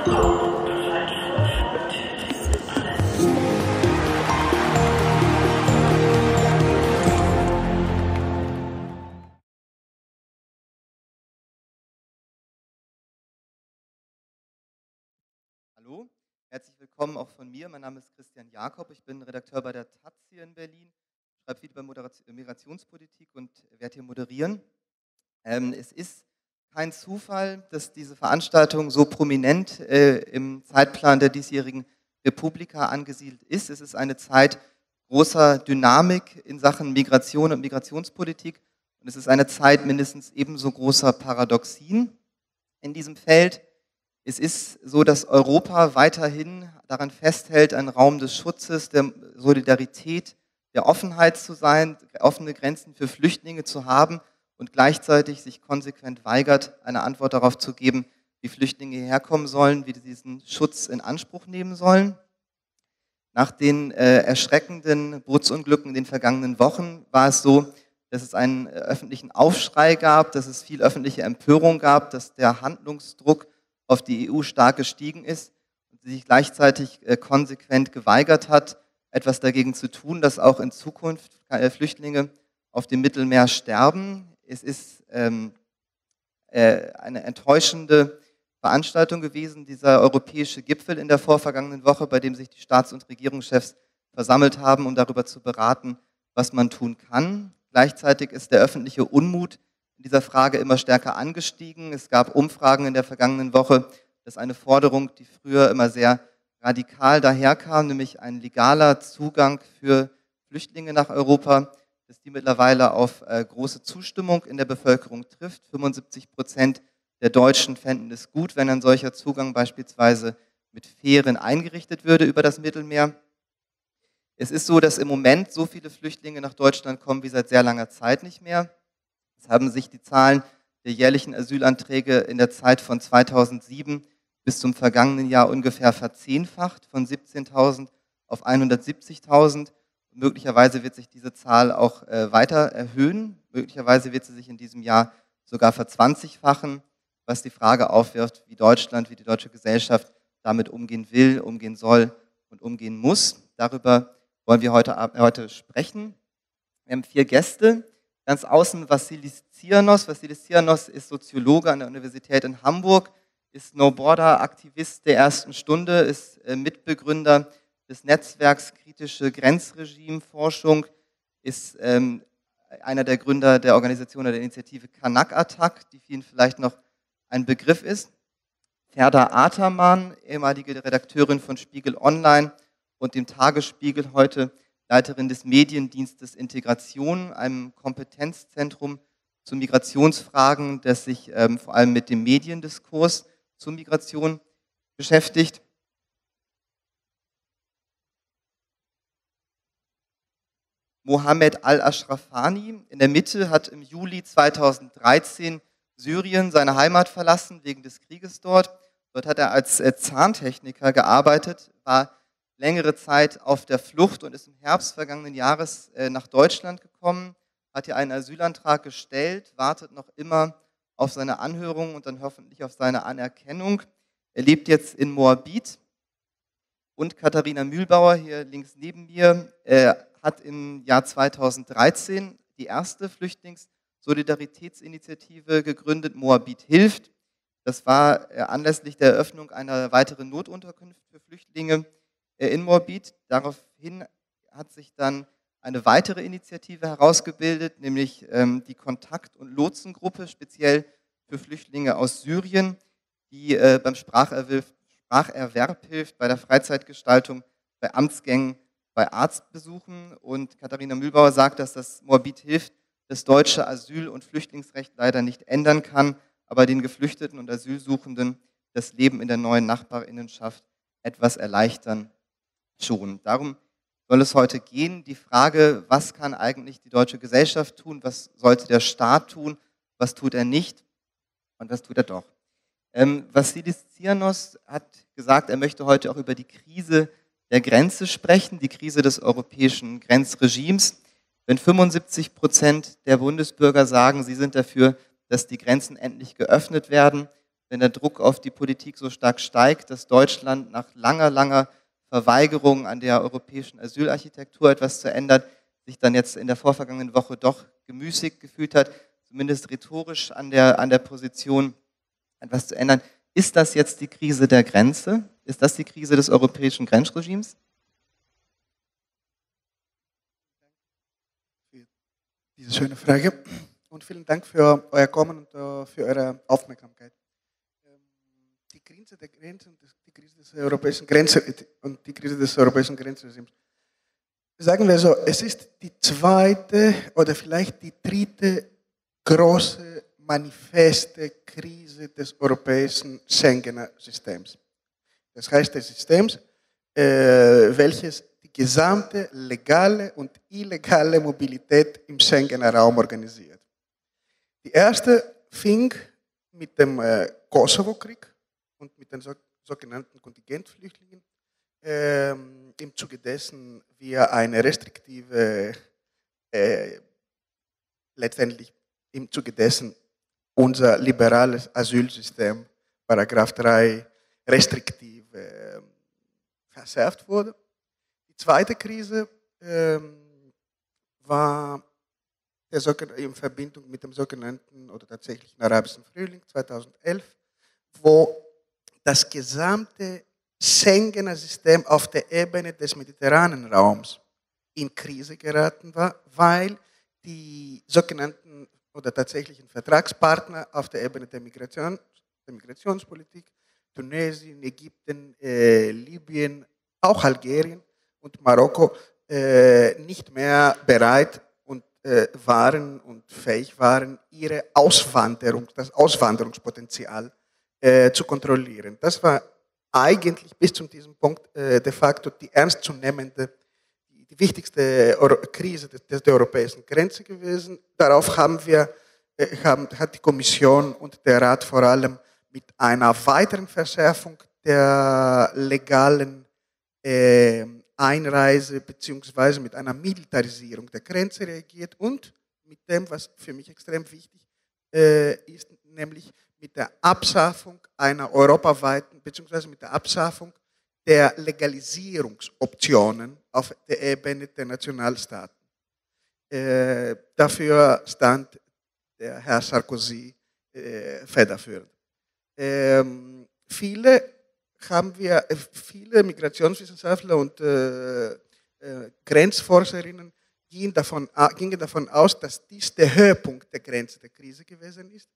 Hallo, herzlich willkommen auch von mir. Mein Name ist Christian Jakob. Ich bin Redakteur bei der taz hier in Berlin, schreibe viel über Migrationspolitik und werde hier moderieren. Es ist kein Zufall, dass diese Veranstaltung so prominent im Zeitplan der diesjährigen Republika angesiedelt ist. Es ist eine Zeit großer Dynamik in Sachen Migration und Migrationspolitik und es ist eine Zeit mindestens ebenso großer Paradoxien in diesem Feld. Es ist so, dass Europa weiterhin daran festhält, ein Raum des Schutzes, der Solidarität, der Offenheit zu sein, offene Grenzen für Flüchtlinge zu haben und gleichzeitig sich konsequent weigert, eine Antwort darauf zu geben, wie Flüchtlinge hierher kommen sollen, wie sie diesen Schutz in Anspruch nehmen sollen. Nach den erschreckenden Bootsunglücken in den vergangenen Wochen war es so, dass es einen öffentlichen Aufschrei gab, dass es viel öffentliche Empörung gab, dass der Handlungsdruck auf die EU stark gestiegen ist und sie sich gleichzeitig konsequent geweigert hat, etwas dagegen zu tun, dass auch in Zukunft Flüchtlinge auf dem Mittelmeer sterben. Es ist eine enttäuschende Veranstaltung gewesen, dieser europäische Gipfel in der vorvergangenen Woche, bei dem sich die Staats- und Regierungschefs versammelt haben, um darüber zu beraten, was man tun kann. Gleichzeitig ist der öffentliche Unmut in dieser Frage immer stärker angestiegen. Es gab Umfragen in der vergangenen Woche, dass eine Forderung, die früher immer sehr radikal daherkam, nämlich ein legaler Zugang für Flüchtlinge nach Europa, dass die mittlerweile auf große Zustimmung in der Bevölkerung trifft. 75% der Deutschen fänden es gut, wenn ein solcher Zugang beispielsweise mit Fähren eingerichtet würde über das Mittelmeer. Es ist so, dass im Moment so viele Flüchtlinge nach Deutschland kommen wie seit sehr langer Zeit nicht mehr. Es haben sich die Zahlen der jährlichen Asylanträge in der Zeit von 2007 bis zum vergangenen Jahr ungefähr verzehnfacht, von 17.000 auf 170.000. Möglicherweise wird sich diese Zahl auch weiter erhöhen. Möglicherweise wird sie sich in diesem Jahr sogar verzwanzigfachen, was die Frage aufwirft, wie Deutschland, wie die deutsche Gesellschaft damit umgehen will, umgehen soll und umgehen muss. Darüber wollen wir heute sprechen. Wir haben 4 Gäste. Ganz außen Vassilis Tsianos. Vassilis Tsianos ist Soziologe an der Universität in Hamburg, ist No-Border-Aktivist der ersten Stunde, ist Mitbegründer des Netzwerks Kritische Grenzregime-Forschung, ist einer der Gründer der Organisation oder der Initiative Kanak Attack, die vielen vielleicht noch ein Begriff ist. Ferda Ataman, ehemalige Redakteurin von Spiegel Online und dem Tagesspiegel, heute Leiterin des Mediendienstes Integration, einem Kompetenzzentrum zu Migrationsfragen, das sich vor allem mit dem Mediendiskurs zur Migration beschäftigt. Mohammed al-Ashrafani in der Mitte hat im Juli 2013 Syrien, seine Heimat, verlassen wegen des Krieges dort. Dort hat er als Zahntechniker gearbeitet, war längere Zeit auf der Flucht und ist im Herbst vergangenen Jahres nach Deutschland gekommen, hat hier einen Asylantrag gestellt, wartet noch immer auf seine Anhörung und dann hoffentlich auf seine Anerkennung. Er lebt jetzt in Moabit. Und Katharina Mühlbauer, hier links neben mir, hat im Jahr 2013 die erste Flüchtlingssolidaritätsinitiative gegründet, Moabit hilft. Das war anlässlich der Eröffnung einer weiteren Notunterkunft für Flüchtlinge in Moabit. Daraufhin hat sich dann eine weitere Initiative herausgebildet, nämlich die Kontakt- und Lotsengruppe, speziell für Flüchtlinge aus Syrien, die beim Spracherwerb hilft, bei der Freizeitgestaltung, bei Amtsgängen, bei Arztbesuchen. Und Katharina Mühlbauer sagt, dass das Moabit hilft, das deutsche Asyl- und Flüchtlingsrecht leider nicht ändern kann, aber den Geflüchteten und Asylsuchenden das Leben in der neuen Nachbarinnenschaft etwas erleichtern schon. Darum soll es heute gehen, die Frage, was kann eigentlich die deutsche Gesellschaft tun, was sollte der Staat tun, was tut er nicht und was tut er doch. Vassilis Tsianos hat gesagt, er möchte heute auch über die Krise der Grenze sprechen, die Krise des europäischen Grenzregimes. Wenn 75% der Bundesbürger sagen, sie sind dafür, dass die Grenzen endlich geöffnet werden, wenn der Druck auf die Politik so stark steigt, dass Deutschland nach langer Verweigerung an der europäischen Asylarchitektur etwas zu ändern, sich dann jetzt in der vorvergangenen Woche doch gemüßigt gefühlt hat, zumindest rhetorisch an der Position etwas zu ändern. Ist das jetzt die Krise der Grenze? Ist das die Krise des europäischen Grenzregimes? Diese schöne Frage und vielen Dank für euer Kommen und für eure Aufmerksamkeit. Die Krise der Grenze und die Krise des europäischen Grenzregimes. Sagen wir so, es ist die zweite oder vielleicht die dritte große manifeste Krise des europäischen Schengener Systems. Das heißt des Systems, welches die gesamte legale und illegale Mobilität im Schengener Raum organisiert. Die erste fing mit dem Kosovo-Krieg und mit den sogenannten Kontingentflüchtlingen, im Zuge dessen wir eine restriktive, letztendlich im Zuge dessen unser liberales Asylsystem, Paragraph 3, restriktiv verschärft wurde. Die zweite Krise war in Verbindung mit dem sogenannten oder tatsächlichen arabischen Frühling 2011, wo das gesamte Schengener System auf der Ebene des mediterranen Raums in Krise geraten war, weil die sogenannten oder tatsächlichen Vertragspartner auf der Ebene der Migrationspolitik, Tunesien, Ägypten, Libyen, auch Algerien und Marokko nicht mehr bereit waren und fähig waren, das Auswanderungspotenzial zu kontrollieren. Das war eigentlich bis zu diesem Punkt de facto die ernstzunehmende, die wichtigste Krise der europäischen Grenze gewesen. Darauf hat die Kommission und der Rat vor allem mit einer weiteren Verschärfung der legalen Einreise beziehungsweise mit einer Militarisierung der Grenze reagiert und mit dem, was für mich extrem wichtig ist, nämlich mit der Abschaffung einer europaweiten, beziehungsweise mit der Abschaffung der Legalisierungsoptionen auf der Ebene der Nationalstaaten. Dafür stand der Herr Sarkozy federführend. Viele Migrationswissenschaftler und Grenzforscherinnen gingen davon aus, dass dies der Höhepunkt der Grenze der Krise gewesen ist.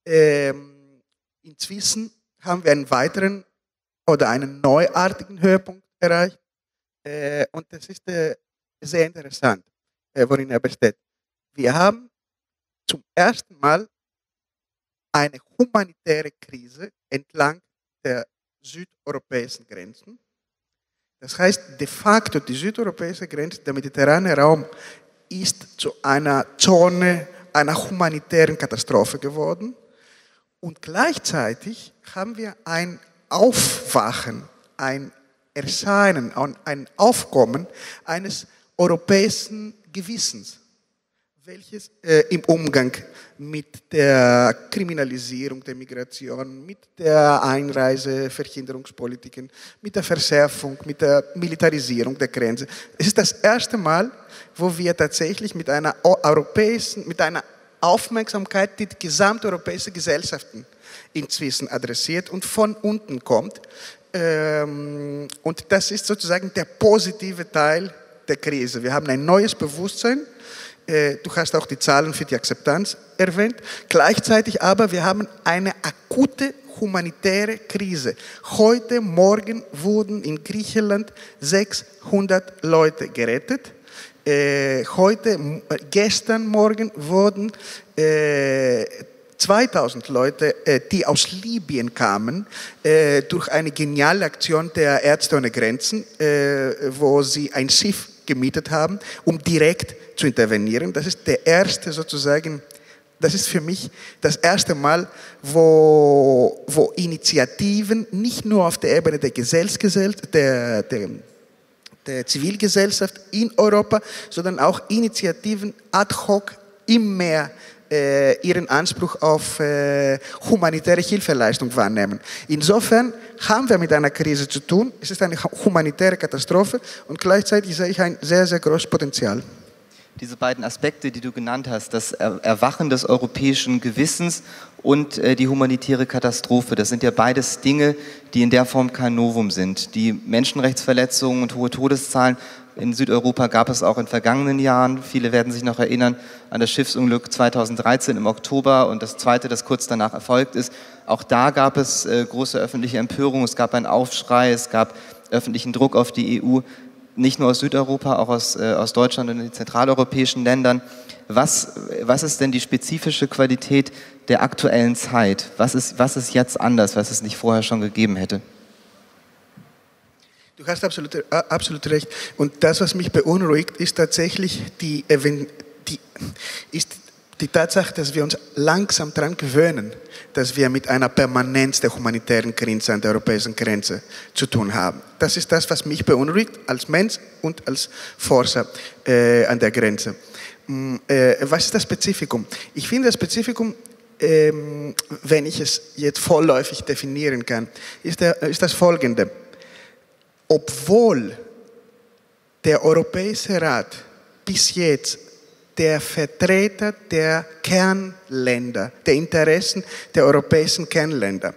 Inzwischen haben wir einen weiteren oder einen neuartigen Höhepunkt erreicht. Und das ist sehr interessant, worin er besteht. Wir haben zum ersten Mal eine humanitäre Krise entlang der südeuropäischen Grenzen. Das heißt, de facto die südeuropäische Grenze, der mediterrane Raum, ist zu einer Zone einer humanitären Katastrophe geworden. Und gleichzeitig haben wir ein Aufwachen, ein Erscheinen, ein Aufkommen eines europäischen Gewissens, welches im Umgang mit der Kriminalisierung der Migration, mit der Einreiseverhinderungspolitiken, mit der Verschärfung, mit der Militarisierung der Grenze. Es ist das erste Mal, wo wir tatsächlich mit einer Aufmerksamkeit, die gesamte europäische Gesellschaften inzwischen adressiert und von unten kommt. Und das ist sozusagen der positive Teil der Krise. Wir haben ein neues Bewusstsein. Du hast auch die Zahlen für die Akzeptanz erwähnt. Gleichzeitig aber, wir haben eine akute humanitäre Krise. Heute Morgen wurden in Griechenland 600 Leute gerettet. Gestern Morgen wurden 2000 Leute, die aus Libyen kamen, durch eine geniale Aktion der Ärzte ohne Grenzen, wo sie ein Schiff gemietet haben, um direkt zu intervenieren. Das ist der erste sozusagen, das ist für mich das erste Mal, wo Initiativen nicht nur auf der Ebene der Zivilgesellschaft in Europa, sondern auch Initiativen ad hoc im Meer ihren Anspruch auf humanitäre Hilfeleistung wahrnehmen. Insofern haben wir mit einer Krise zu tun. Es ist eine humanitäre Katastrophe und gleichzeitig sehe ich ein sehr, sehr großes Potenzial. Diese beiden Aspekte, die du genannt hast, das Erwachen des europäischen Gewissens und die humanitäre Katastrophe, das sind ja beides Dinge, die in der Form kein Novum sind. Die Menschenrechtsverletzungen und hohe Todeszahlen in Südeuropa gab es auch in vergangenen Jahren. Viele werden sich noch erinnern an das Schiffsunglück 2013 im Oktober und das zweite, das kurz danach erfolgt ist. Auch da gab es große öffentliche Empörung, es gab einen Aufschrei, es gab öffentlichen Druck auf die EU, nicht nur aus Südeuropa, auch aus Deutschland und den zentraleuropäischen Ländern. Was ist denn die spezifische Qualität der aktuellen Zeit? Was ist jetzt anders, was es nicht vorher schon gegeben hätte? Du hast absolut recht. Und das, was mich beunruhigt, ist tatsächlich die Tatsache, dass wir uns langsam daran gewöhnen, dass wir mit einer Permanenz der humanitären Krise an der europäischen Grenze zu tun haben. Das ist das, was mich beunruhigt, als Mensch und als Forscher an der Grenze. Was ist das Spezifikum? Ich finde, das Spezifikum, wenn ich es jetzt vorläufig definieren kann, ist das folgende. Obwohl der Europäische Rat bis jetzt der Vertreter der Kernländer, der Interessen der europäischen Kernländer,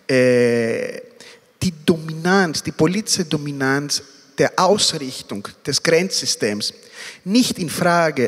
die politische Dominanz der Ausrichtung des Grenzsystems nicht in Frage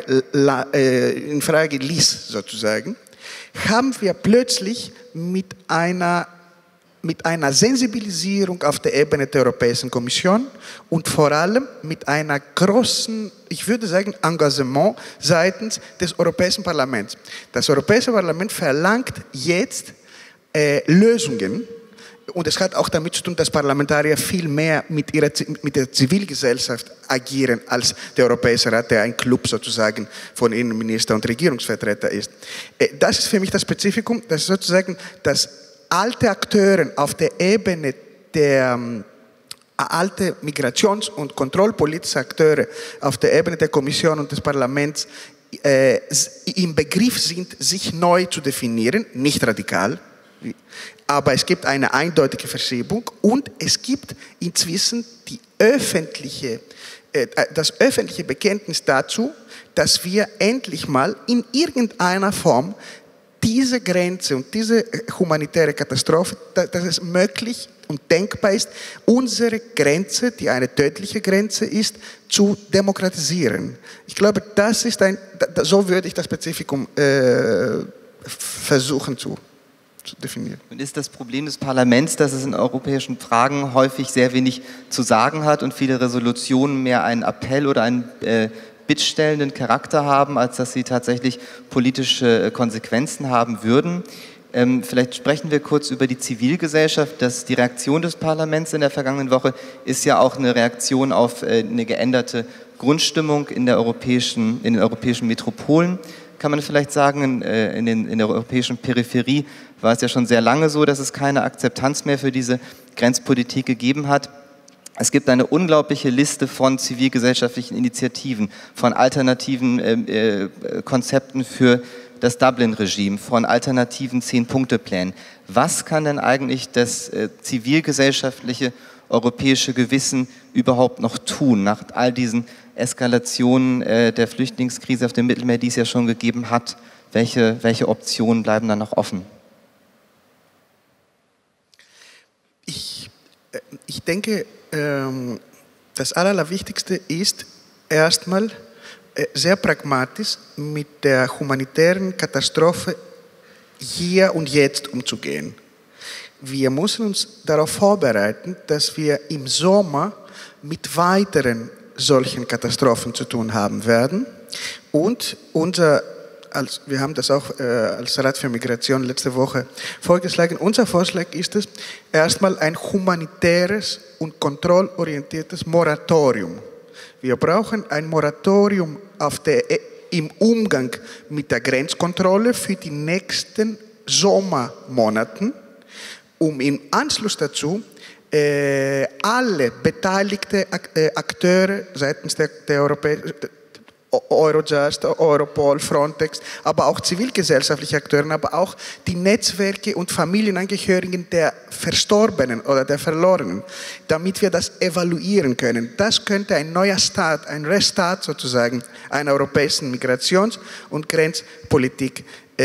ließ, sozusagen, haben wir plötzlich mit einer Sensibilisierung auf der Ebene der Europäischen Kommission und vor allem mit einer großen, ich würde sagen, Engagement seitens des Europäischen Parlaments. Das Europäische Parlament verlangt jetzt Lösungen und es hat auch damit zu tun, dass Parlamentarier viel mehr mit der Zivilgesellschaft agieren als der Europäische Rat, der ein Club sozusagen von Innenminister und Regierungsvertreter ist. Das ist für mich das Spezifikum, das ist sozusagen das alte Akteure auf der Ebene der alte Migrations- und kontrollpolitische Akteure auf der Ebene der Kommission und des Parlaments im Begriff sind, sich neu zu definieren, nicht radikal, aber es gibt eine eindeutige Verschiebung und es gibt inzwischen das öffentliche Bekenntnis dazu, dass wir endlich mal in irgendeiner Form diese Grenze und diese humanitäre Katastrophe, dass es möglich und denkbar ist, unsere Grenze, die eine tödliche Grenze ist, zu demokratisieren. Ich glaube, so würde ich das Spezifikum versuchen zu definieren. Und ist das Problem des Parlaments, dass es in europäischen Fragen häufig sehr wenig zu sagen hat und viele Resolutionen mehr einen Appell oder einen bittstellenden Charakter haben, als dass sie tatsächlich politische Konsequenzen haben würden? Vielleicht sprechen wir kurz über die Zivilgesellschaft. Die Reaktion des Parlaments in der vergangenen Woche ist ja auch eine Reaktion auf eine geänderte Grundstimmung in den europäischen Metropolen. Kann man vielleicht sagen, in der europäischen Peripherie war es ja schon sehr lange so, dass es keine Akzeptanz mehr für diese Grenzpolitik gegeben hat. Es gibt eine unglaubliche Liste von zivilgesellschaftlichen Initiativen, von alternativen Konzepten für das Dublin-Regime, von alternativen 10-Punkte-Plänen. Was kann denn eigentlich das zivilgesellschaftliche europäische Gewissen überhaupt noch tun, nach all diesen Eskalationen der Flüchtlingskrise auf dem Mittelmeer, die es ja schon gegeben hat? Welche Optionen bleiben da noch offen? Ich denke, das Allerwichtigste ist erstmal sehr pragmatisch mit der humanitären Katastrophe hier und jetzt umzugehen. Wir müssen uns darauf vorbereiten, dass wir im Sommer mit weiteren solchen Katastrophen zu tun haben werden. Und wir haben das auch als Rat für Migration letzte Woche vorgeschlagen. Unser Vorschlag ist es, erstmal ein humanitäres und kontrollorientiertes Moratorium. Wir brauchen ein Moratorium im Umgang mit der Grenzkontrolle für die nächsten Sommermonaten, um im Anschluss dazu alle beteiligten Akteure seitens der Eurojust, Europol, Frontex, aber auch zivilgesellschaftliche Akteure, aber auch die Netzwerke und Familienangehörigen der Verstorbenen oder der Verlorenen, damit wir das evaluieren können. Das könnte ein neuer Start, ein Restart sozusagen einer europäischen Migrations- und Grenzpolitik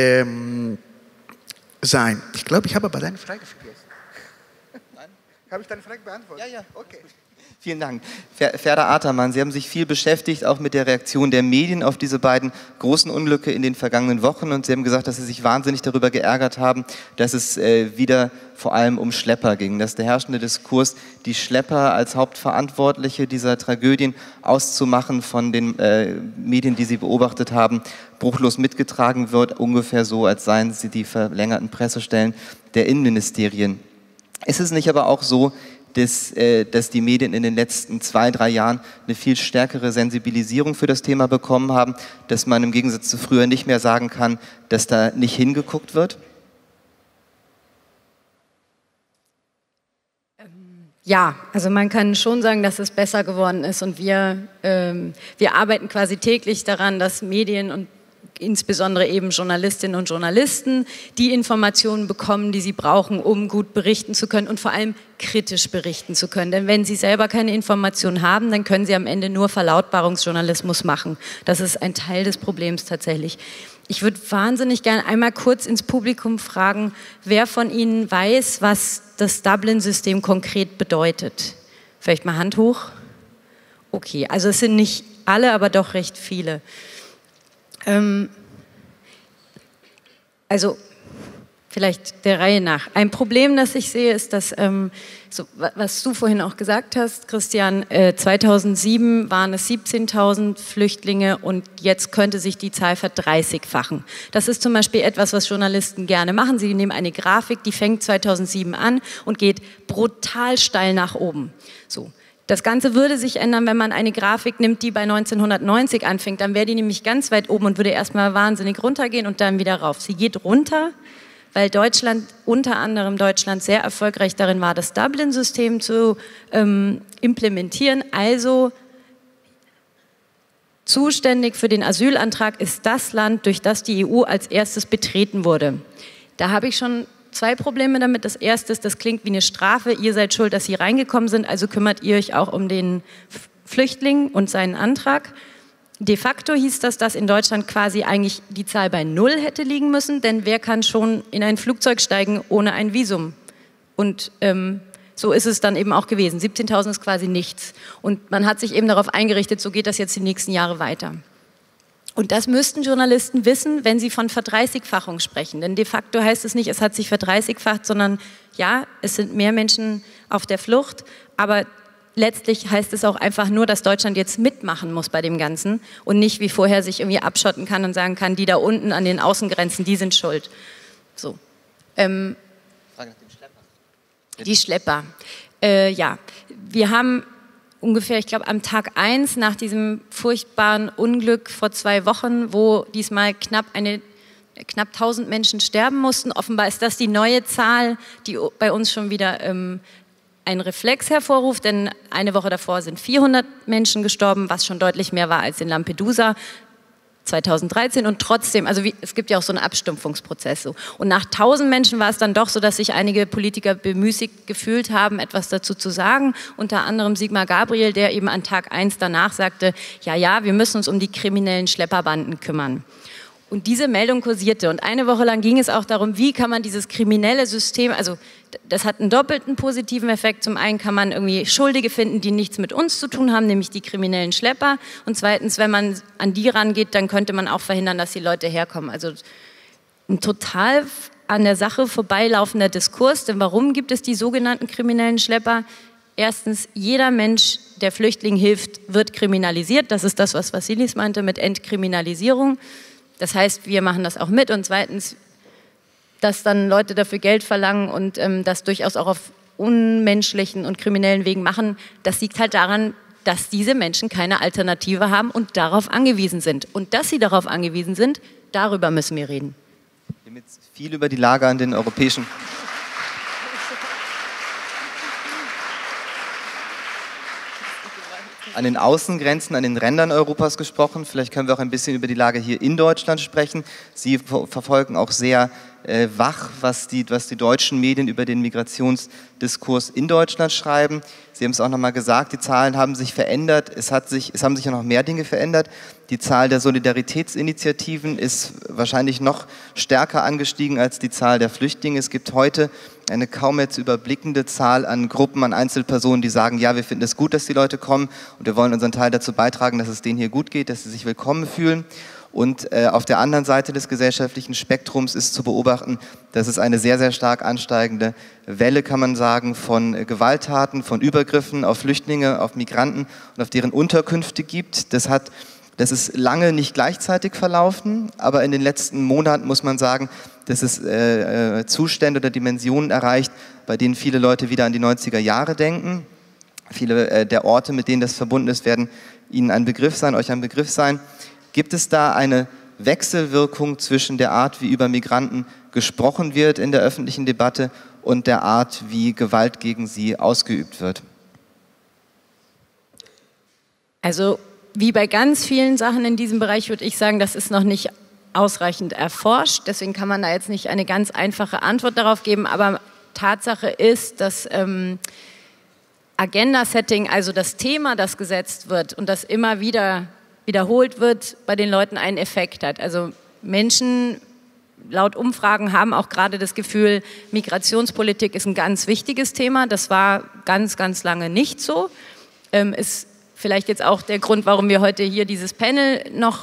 sein. Ich glaube, ich habe aber deine Frage vergessen. Nein? Habe ich deine Frage beantwortet? Ja, ja. Okay. Vielen Dank. Ferda Ataman, Sie haben sich viel beschäftigt, auch mit der Reaktion der Medien auf diese beiden großen Unglücke in den vergangenen Wochen. Und Sie haben gesagt, dass Sie sich wahnsinnig darüber geärgert haben, dass es wieder vor allem um Schlepper ging. Dass der herrschende Diskurs, die Schlepper als Hauptverantwortliche dieser Tragödien auszumachen von den Medien, die Sie beobachtet haben, bruchlos mitgetragen wird, ungefähr so, als seien sie die verlängerten Pressestellen der Innenministerien. Ist es nicht aber auch so, dass die Medien in den letzten 2-3 Jahren eine viel stärkere Sensibilisierung für das Thema bekommen haben, dass man im Gegensatz zu früher nicht mehr sagen kann, dass da nicht hingeguckt wird? Ja, also man kann schon sagen, dass es besser geworden ist und wir arbeiten quasi täglich daran, dass Medien und insbesondere eben Journalistinnen und Journalisten die Informationen bekommen, die sie brauchen, um gut berichten zu können und vor allem kritisch berichten zu können. Denn wenn sie selber keine Informationen haben, dann können sie am Ende nur Verlautbarungsjournalismus machen. Das ist ein Teil des Problems tatsächlich. Ich würde wahnsinnig gerne einmal kurz ins Publikum fragen, wer von Ihnen weiß, was das Dublin-System konkret bedeutet. Vielleicht mal Hand hoch. Okay, also es sind nicht alle, aber doch recht viele. Also vielleicht der Reihe nach. Ein Problem, das ich sehe, ist, dass, so, was du vorhin auch gesagt hast, Christian, 2007 waren es 17.000 Flüchtlinge und jetzt könnte sich die Zahl verdreißigfachen. Das ist zum Beispiel etwas, was Journalisten gerne machen. Sie nehmen eine Grafik, die fängt 2007 an und geht brutal steil nach oben. So. Das Ganze würde sich ändern, wenn man eine Grafik nimmt, die bei 1990 anfängt. Dann wäre die nämlich ganz weit oben und würde erstmal wahnsinnig runtergehen und dann wieder rauf. Sie geht runter, weil Deutschland, unter anderem Deutschland, sehr erfolgreich darin war, das Dublin-System zu implementieren. Also zuständig für den Asylantrag ist das Land, durch das die EU als erstes betreten wurde. Da habe ich schon 2 Probleme damit. Das erste ist, das klingt wie eine Strafe. Ihr seid schuld, dass sie reingekommen sind, also kümmert ihr euch auch um den Flüchtling und seinen Antrag. De facto hieß das, dass in Deutschland quasi eigentlich die Zahl bei 0 hätte liegen müssen, denn wer kann schon in ein Flugzeug steigen ohne ein Visum? Und so ist es dann eben auch gewesen. 17.000 ist quasi nichts. Und man hat sich eben darauf eingerichtet, so geht das jetzt die nächsten Jahre weiter. Und das müssten Journalisten wissen, wenn sie von Verdreißigfachung sprechen. Denn de facto heißt es nicht, es hat sich verdreißigfacht, sondern ja, es sind mehr Menschen auf der Flucht. Aber letztlich heißt es auch einfach nur, dass Deutschland jetzt mitmachen muss bei dem Ganzen und nicht wie vorher sich irgendwie abschotten kann und sagen kann, die da unten an den Außengrenzen, die sind schuld. So. Frage nach dem Schlepper. Die Schlepper. Ja, wir haben ungefähr, ich glaube, am Tag 1 nach diesem furchtbaren Unglück vor 2 Wochen, wo diesmal knapp 1.000 Menschen sterben mussten. Offenbar ist das die neue Zahl, die bei uns schon wieder einen Reflex hervorruft, denn eine Woche davor sind 400 Menschen gestorben, was schon deutlich mehr war als in Lampedusa 2013 und trotzdem, also es gibt ja auch so einen Abstumpfungsprozess. So. Und nach 1.000 Menschen war es dann doch so, dass sich einige Politiker bemüßigt gefühlt haben, etwas dazu zu sagen. Unter anderem Sigmar Gabriel, der eben an Tag 1 danach sagte, ja, wir müssen uns um die kriminellen Schlepperbanden kümmern. Und diese Meldung kursierte. Und eine Woche lang ging es auch darum, wie kann man dieses kriminelle System, also das hat einen doppelten positiven Effekt. Zum einen kann man irgendwie Schuldige finden, die nichts mit uns zu tun haben, nämlich die kriminellen Schlepper. Und zweitens, wenn man an die rangeht, dann könnte man auch verhindern, dass die Leute herkommen. Also ein total an der Sache vorbeilaufender Diskurs. Denn warum gibt es die sogenannten kriminellen Schlepper? Erstens, jeder Mensch, der Flüchtlingen hilft, wird kriminalisiert. Das ist das, was Vassilis meinte mit Entkriminalisierung. Das heißt, wir machen das auch mit. Und zweitens, dass dann Leute dafür Geld verlangen und das durchaus auch auf unmenschlichen und kriminellen Wegen machen, das liegt halt daran, dass diese Menschen keine Alternative haben und darauf angewiesen sind. Und dass sie darauf angewiesen sind, darüber müssen wir reden. Wir haben jetzt viel über die Lage an den europäischen... an den Außengrenzen, an den Rändern Europas gesprochen. Vielleicht können wir auch ein bisschen über die Lage hier in Deutschland sprechen. Sie verfolgen auch sehr wach, was die deutschen Medien über den Migrationsdiskurs in Deutschland schreiben. Sie haben es auch nochmal gesagt, die Zahlen haben sich verändert. Es haben sich ja noch mehr Dinge verändert. Die Zahl der Solidaritätsinitiativen ist wahrscheinlich noch stärker angestiegen als die Zahl der Flüchtlinge. Es gibt heute eine kaum mehr zu überblickende Zahl an Gruppen, an Einzelpersonen, die sagen, ja, wir finden es gut, dass die Leute kommen und wir wollen unseren Teil dazu beitragen, dass es denen hier gut geht, dass sie sich willkommen fühlen. Und auf der anderen Seite des gesellschaftlichen Spektrums ist zu beobachten, dass es eine sehr, sehr stark ansteigende Welle, kann man sagen, von Gewalttaten, von Übergriffen auf Flüchtlinge, auf Migranten und auf deren Unterkünfte gibt. Das ist lange nicht gleichzeitig verlaufen, aber in den letzten Monaten muss man sagen, dass es Zustände oder Dimensionen erreicht, bei denen viele Leute wieder an die 90er Jahre denken. Viele der Orte, mit denen das verbunden ist, werden Ihnen ein Begriff sein, euch ein Begriff sein. Gibt es da eine Wechselwirkung zwischen der Art, wie über Migranten gesprochen wird in der öffentlichen Debatte und der Art, wie Gewalt gegen sie ausgeübt wird? Also wie bei ganz vielen Sachen in diesem Bereich würde ich sagen, das ist noch nicht ausreichend erforscht. Deswegen kann man da jetzt nicht eine ganz einfache Antwort darauf geben. Aber Tatsache ist, dass Agenda-Setting, also das Thema, das gesetzt wird und das immer wieder wiederholt wird, bei den Leuten einen Effekt hat. Also Menschen, laut Umfragen, haben auch gerade das Gefühl, Migrationspolitik ist ein ganz wichtiges Thema. Das war ganz, ganz lange nicht so. Ist vielleicht jetzt auch der Grund, warum wir heute hier dieses Panel noch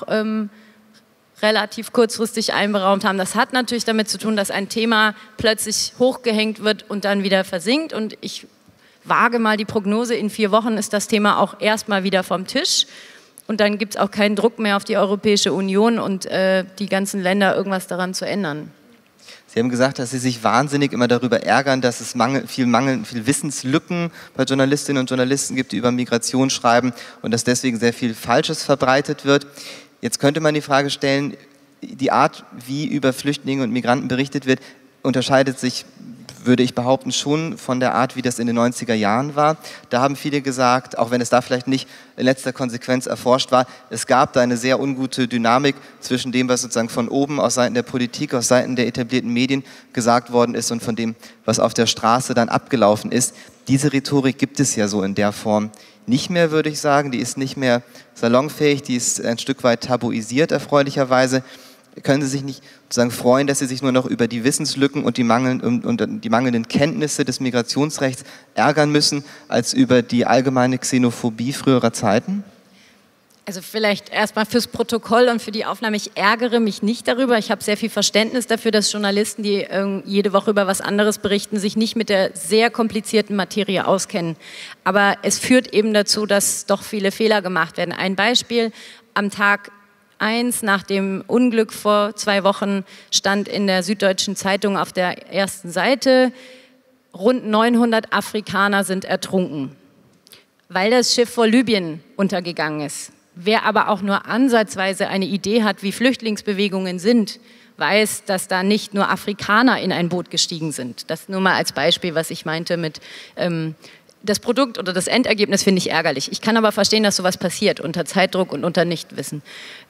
relativ kurzfristig einberaumt haben. Das hat natürlich damit zu tun, dass ein Thema plötzlich hochgehängt wird und dann wieder versinkt. Und ich wage mal die Prognose, in 4 Wochen ist das Thema auch erstmal wieder vom Tisch. Und dann gibt es auch keinen Druck mehr auf die Europäische Union und die ganzen Länder, irgendwas daran zu ändern. Sie haben gesagt, dass Sie sich wahnsinnig immer darüber ärgern, dass es viel Wissenslücken bei Journalistinnen und Journalisten gibt, die über Migration schreiben und dass deswegen sehr viel Falsches verbreitet wird. Jetzt könnte man die Frage stellen, die Art, wie über Flüchtlinge und Migranten berichtet wird, unterscheidet sich, würde ich behaupten, schon von der Art, wie das in den 90er Jahren war. Da haben viele gesagt, auch wenn es da vielleicht nicht in letzter Konsequenz erforscht war, es gab da eine sehr ungute Dynamik zwischen dem, was sozusagen von oben aus Seiten der Politik, aus Seiten der etablierten Medien gesagt worden ist und von dem, was auf der Straße dann abgelaufen ist. Diese Rhetorik gibt es ja so in der Form nicht mehr, würde ich sagen. Die ist nicht mehr salonfähig, die ist ein Stück weit tabuisiert, erfreulicherweise. Können Sie sich nicht sozusagen freuen, dass Sie sich nur noch über die Wissenslücken und die mangelnden Kenntnisse des Migrationsrechts ärgern müssen, als über die allgemeine Xenophobie früherer Zeiten? Also vielleicht erstmal fürs Protokoll und für die Aufnahme. Ich ärgere mich nicht darüber. Ich habe sehr viel Verständnis dafür, dass Journalisten, die jede Woche über was anderes berichten, sich nicht mit der sehr komplizierten Materie auskennen. Aber es führt eben dazu, dass doch viele Fehler gemacht werden. Ein Beispiel: Am Tag 1 nach dem Unglück vor 2 Wochen stand in der Süddeutschen Zeitung auf der ersten Seite, rund 900 Afrikaner sind ertrunken, weil das Schiff vor Libyen untergegangen ist. Wer aber auch nur ansatzweise eine Idee hat, wie Flüchtlingsbewegungen sind, weiß, dass da nicht nur Afrikaner in ein Boot gestiegen sind. Das nur mal als Beispiel, was ich meinte mit das Produkt oder das Endergebnis finde ich ärgerlich. Ich kann aber verstehen, dass sowas passiert unter Zeitdruck und unter Nichtwissen.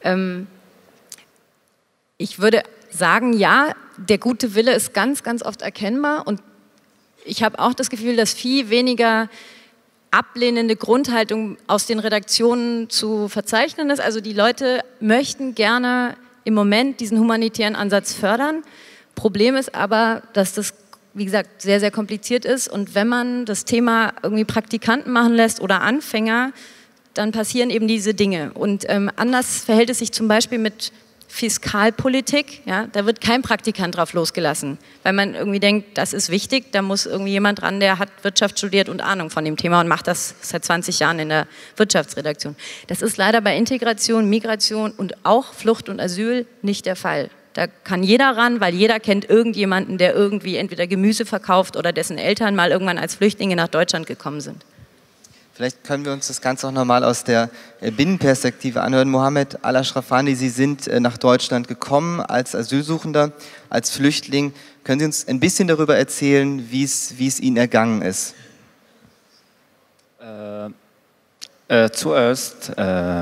Ich würde sagen, ja, der gute Wille ist ganz, ganz oft erkennbar und ich habe auch das Gefühl, dass viel weniger ablehnende Grundhaltung aus den Redaktionen zu verzeichnen ist. Also die Leute möchten gerne im Moment diesen humanitären Ansatz fördern. Problem ist aber, dass das, wie gesagt, sehr, sehr kompliziert ist und wenn man das Thema irgendwie Praktikanten machen lässt oder Anfänger, dann passieren eben diese Dinge. Und anders verhält es sich zum Beispiel mit Fiskalpolitik, ja, da wird kein Praktikant drauf losgelassen, weil man irgendwie denkt, das ist wichtig, da muss irgendwie jemand dran, der hat Wirtschaft studiert und Ahnung von dem Thema und macht das seit 20 Jahren in der Wirtschaftsredaktion. Das ist leider bei Integration, Migration und auch Flucht und Asyl nicht der Fall. Da kann jeder ran, weil jeder kennt irgendjemanden, der irgendwie entweder Gemüse verkauft oder dessen Eltern mal irgendwann als Flüchtlinge nach Deutschland gekommen sind. Vielleicht können wir uns das Ganze auch nochmal aus der Binnenperspektive anhören. Mohammed Al-Ashrafani, Sie sind nach Deutschland gekommen als Asylsuchender, als Flüchtling. Können Sie uns ein bisschen darüber erzählen, wie es Ihnen ergangen ist? Zuerst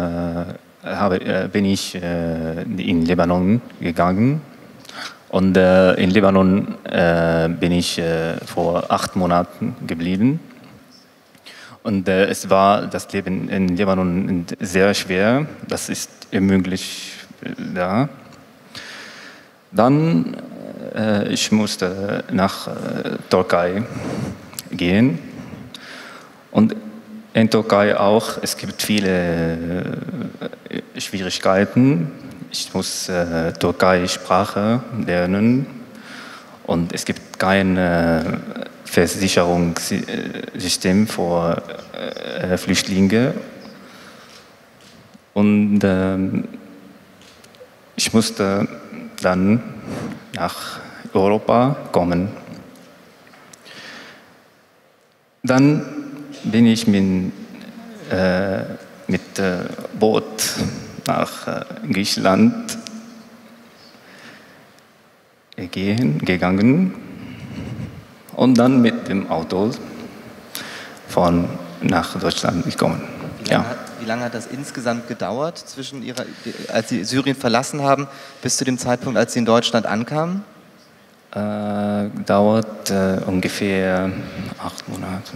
bin ich in Libanon gegangen und in Libanon bin ich vor 8 Monaten geblieben. Und es war das Leben in Libanon sehr schwer, das ist unmöglich da. Dann ich musste nach Türkei gehen und in Türkei auch, es gibt viele Schwierigkeiten. Ich muss Türkei-Sprache lernen und es gibt kein Versicherungssystem für Flüchtlinge. Und ich musste dann nach Europa kommen. Dann bin ich mit Boot nach Griechenland gegangen und dann mit dem Auto nach Deutschland gekommen. Wie lange hat das insgesamt gedauert, als Sie Syrien verlassen haben, bis zu dem Zeitpunkt, als Sie in Deutschland ankamen? Dauert ungefähr 8 Monate,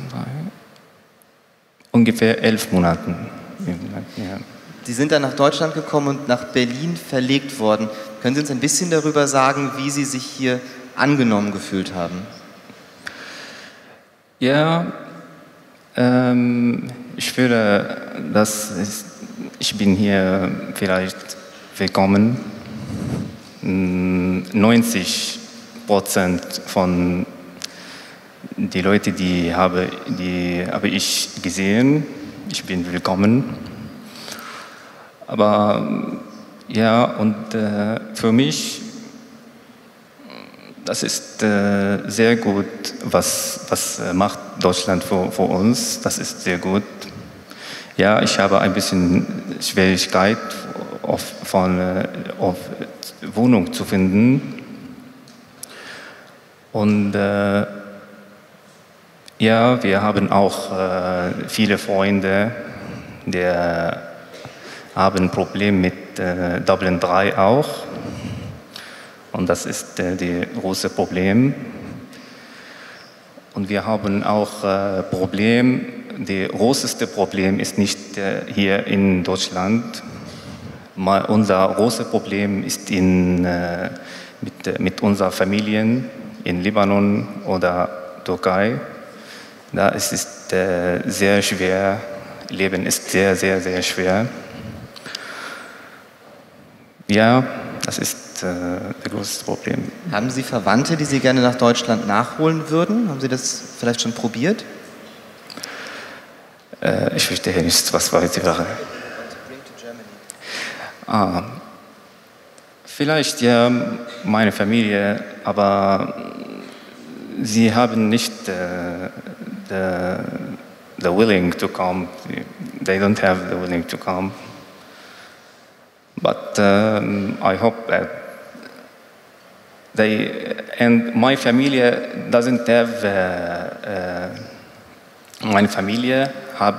ungefähr 11 Monate. Ja. Sie sind dann nach Deutschland gekommen und nach Berlin verlegt worden. Können Sie uns ein bisschen darüber sagen, wie Sie sich hier angenommen gefühlt haben? Ja, ich fühle, ich bin hier vielleicht willkommen. 90% von den Leuten, die habe ich gesehen. Ich bin willkommen. Aber ja, und für mich, das ist sehr gut, was macht Deutschland für uns. Das ist sehr gut. Ja, ich habe ein bisschen Schwierigkeit, auf Wohnung zu finden. Und ja, wir haben auch viele Freunde, die haben Probleme mit Dublin III auch. Und das ist das große Problem. Und wir haben auch Probleme. Das größte Problem ist nicht hier in Deutschland. Unser großes Problem ist mit unseren Familien in Libanon oder Türkei. Da ist es sehr schwer. Leben ist sehr, sehr, sehr schwer. Ja, das ist das größte Problem. Haben Sie Verwandte, die Sie gerne nach Deutschland nachholen würden? Haben Sie das vielleicht schon probiert? Ich verstehe nicht, was war die Frage. Vielleicht ja, meine Familie, aber sie haben nicht the willing to come. They don't have the willing to come. But I hope that my Familie doesn't have, meine Familie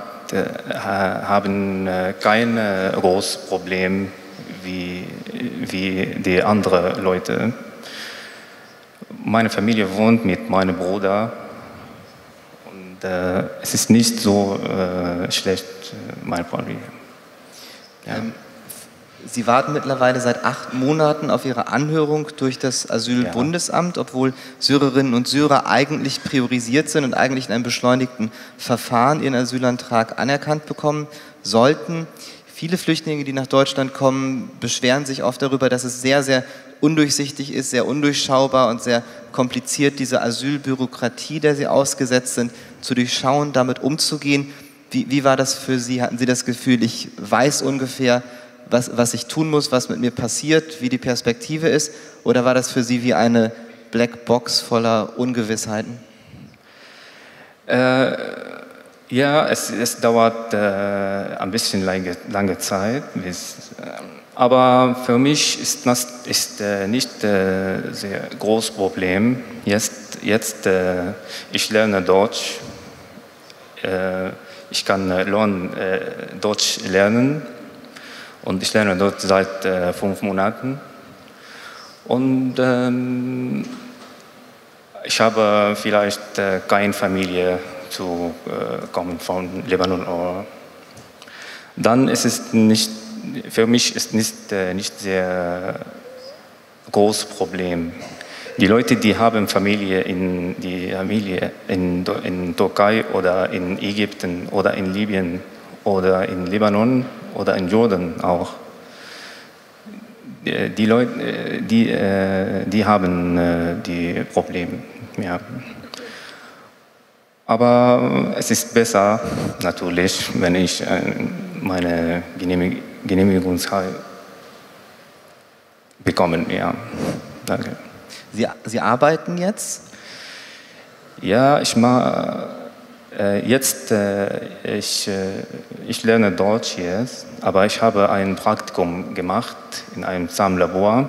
haben kein großes Problem wie die anderen Leute. Meine Familie wohnt mit meinem Bruder und es ist nicht so schlecht, meine Familie. Ja. Sie warten mittlerweile seit 8 Monaten auf Ihre Anhörung durch das Asylbundesamt, obwohl Syrerinnen und Syrer eigentlich priorisiert sind und eigentlich in einem beschleunigten Verfahren ihren Asylantrag anerkannt bekommen sollten. Viele Flüchtlinge, die nach Deutschland kommen, beschweren sich oft darüber, dass es sehr, sehr undurchsichtig ist, sehr undurchschaubar und sehr kompliziert, diese Asylbürokratie, der sie ausgesetzt sind, zu durchschauen, damit umzugehen. Wie war das für Sie? Hatten Sie das Gefühl, ich weiß ungefähr, was ich tun muss, was mit mir passiert, wie die Perspektive ist? Oder war das für Sie wie eine Blackbox voller Ungewissheiten? Ja, es dauert ein bisschen lange Zeit. Aber für mich ist das nicht ein sehr großes Problem. Jetzt ich lerne Deutsch. ich kann Deutsch lernen und ich lerne dort seit 5 Monaten. Und ich habe vielleicht keine Familie zu kommen von Libanon. Dann ist es nicht, für mich ist nicht sehr großes Problem. Die Leute, die haben Familie in Türkei oder in Ägypten oder in Libyen oder in Libanon oder in Jordan auch. Die Leute, die haben die Probleme. Ja. Aber es ist besser natürlich, wenn ich meine Genehmigung bekomme. Ja, danke. Sie arbeiten jetzt? Ja, ich lerne Deutsch jetzt, aber ich habe ein Praktikum gemacht in einem Sammellabor.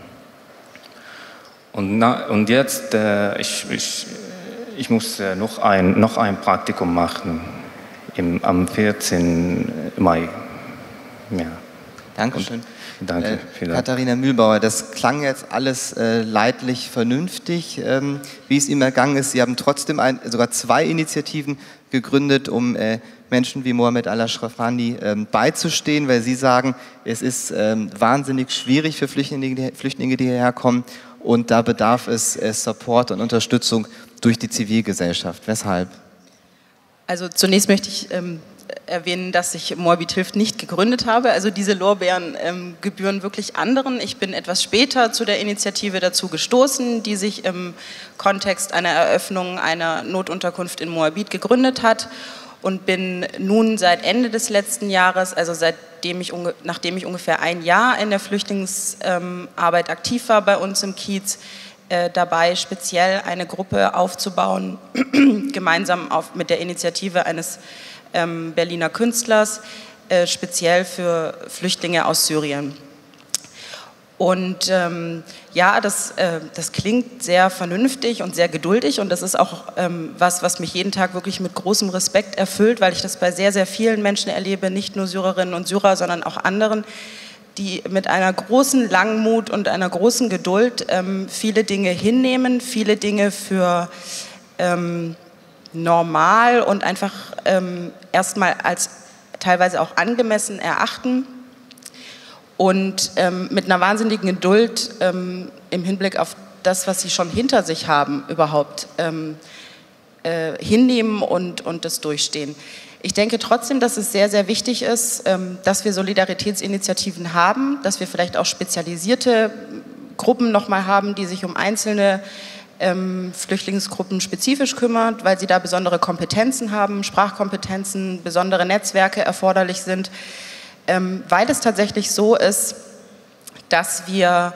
Und jetzt ich muss noch ein Praktikum machen am 14. Mai. Ja. Dankeschön. Danke. Katharina Mühlbauer, das klang jetzt alles leidlich vernünftig, wie es Ihnen ergangen ist. Sie haben trotzdem sogar 2 Initiativen gegründet, um Menschen wie Mohammed al-Ashrafani beizustehen, weil Sie sagen, es ist wahnsinnig schwierig für Flüchtlinge, die hierher kommen, und da bedarf es Support und Unterstützung durch die Zivilgesellschaft. Weshalb? Also zunächst möchte ich erwähnen, dass ich Moabit hilft nicht gegründet habe. Also diese Lorbeeren gebühren wirklich anderen. Ich bin etwas später zu der Initiative dazu gestoßen, die sich im Kontext einer Eröffnung einer Notunterkunft in Moabit gegründet hat, und bin nun seit Ende des letzten Jahres, also nachdem ich ungefähr ein Jahr in der Flüchtlingsarbeit aktiv war bei uns im Kiez, dabei, speziell eine Gruppe aufzubauen, gemeinsam mit der Initiative eines Berliner Künstlers, speziell für Flüchtlinge aus Syrien. Und ja, das klingt sehr vernünftig und sehr geduldig, und das ist auch was mich jeden Tag wirklich mit großem Respekt erfüllt, weil ich das bei sehr, sehr vielen Menschen erlebe, nicht nur Syrerinnen und Syrer, sondern auch anderen, die mit einer großen Langmut und einer großen Geduld viele Dinge hinnehmen, viele Dinge für normal und einfach erstmal als teilweise auch angemessen erachten, und mit einer wahnsinnigen Geduld im Hinblick auf das, was sie schon hinter sich haben, überhaupt hinnehmen und das durchstehen. Ich denke trotzdem, dass es sehr, sehr wichtig ist, dass wir Solidaritätsinitiativen haben, dass wir vielleicht auch spezialisierte Gruppen nochmal haben, die sich um einzelne Flüchtlingsgruppen spezifisch kümmern, weil sie da besondere Kompetenzen haben, Sprachkompetenzen, besondere Netzwerke erforderlich sind, weil es tatsächlich so ist, dass wir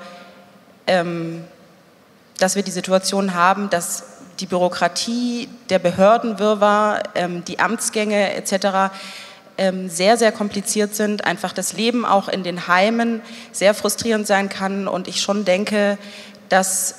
die Situation haben, dass die Bürokratie, der Behördenwirrwarr, die Amtsgänge etc. Sehr, sehr kompliziert sind, einfach das Leben auch in den Heimen sehr frustrierend sein kann, und ich schon denke, dass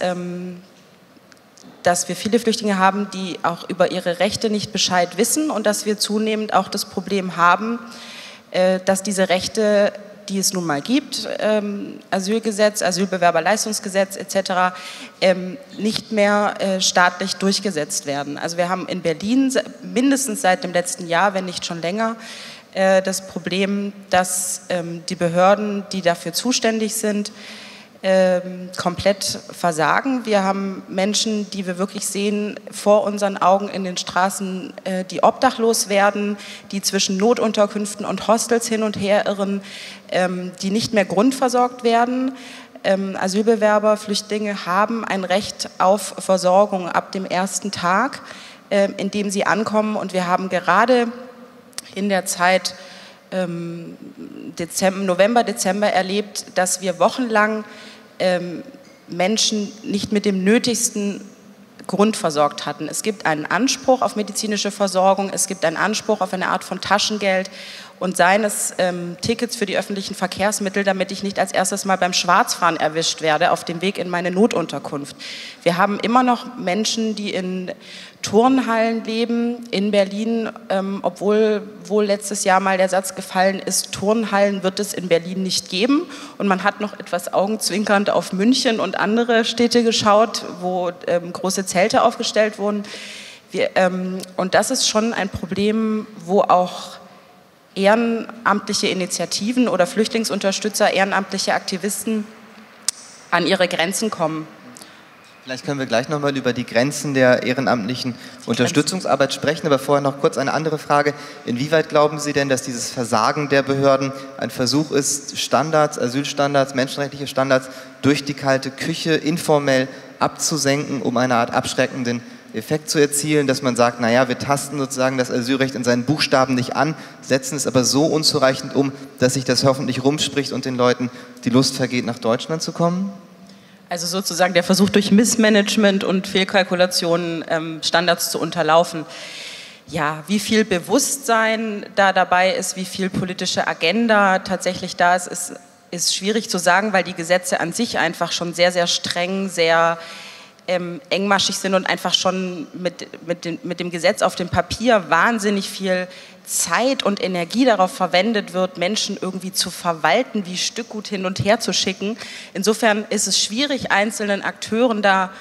wir viele Flüchtlinge haben, die auch über ihre Rechte nicht Bescheid wissen, und dass wir zunehmend auch das Problem haben, dass diese Rechte, die es nun mal gibt, Asylgesetz, Asylbewerberleistungsgesetz etc., nicht mehr staatlich durchgesetzt werden. Also wir haben in Berlin mindestens seit dem letzten Jahr, wenn nicht schon länger, das Problem, dass die Behörden, die dafür zuständig sind, komplett versagen. Wir haben Menschen, die wir wirklich sehen, vor unseren Augen in den Straßen, die obdachlos werden, die zwischen Notunterkünften und Hostels hin und her irren, die nicht mehr grundversorgt werden. Asylbewerber, Flüchtlinge haben ein Recht auf Versorgung ab dem ersten Tag, in dem sie ankommen, und wir haben gerade in der Zeit November, Dezember erlebt, dass wir wochenlang Menschen nicht mit dem Nötigsten grundversorgt hatten. Es gibt einen Anspruch auf medizinische Versorgung, es gibt einen Anspruch auf eine Art von Taschengeld und seien es Tickets für die öffentlichen Verkehrsmittel, damit ich nicht als erstes mal beim Schwarzfahren erwischt werde auf dem Weg in meine Notunterkunft. Wir haben immer noch Menschen, die in Turnhallen leben in Berlin, obwohl wohl letztes Jahr mal der Satz gefallen ist, Turnhallen wird es in Berlin nicht geben. Und man hat noch etwas augenzwinkernd auf München und andere Städte geschaut, wo große Zelte aufgestellt wurden. Und das ist schon ein Problem, wo auch ehrenamtliche Initiativen oder Flüchtlingsunterstützer, ehrenamtliche Aktivisten an ihre Grenzen kommen. Vielleicht können wir gleich nochmal über die Grenzen der ehrenamtlichen Unterstützungsarbeit sprechen, aber vorher noch kurz eine andere Frage. Inwieweit glauben Sie denn, dass dieses Versagen der Behörden ein Versuch ist, Standards, Asylstandards, menschenrechtliche Standards durch die kalte Küche informell abzusenken, um eine Art abschreckenden Effekt zu erzielen, dass man sagt, naja, wir tasten sozusagen das Asylrecht in seinen Buchstaben nicht an, setzen es aber so unzureichend um, dass sich das hoffentlich rumspricht und den Leuten die Lust vergeht, nach Deutschland zu kommen? Also sozusagen der Versuch durch Missmanagement und Fehlkalkulationen Standards zu unterlaufen. Ja, wie viel Bewusstsein da dabei ist, wie viel politische Agenda tatsächlich da ist, ist schwierig zu sagen, weil die Gesetze an sich einfach schon sehr, sehr streng, sehr engmaschig sind und einfach schon mit dem Gesetz auf dem Papier wahnsinnig viel Zeit und Energie darauf verwendet wird, Menschen irgendwie zu verwalten, wie Stückgut hin und her zu schicken. Insofern ist es schwierig, einzelnen Akteuren da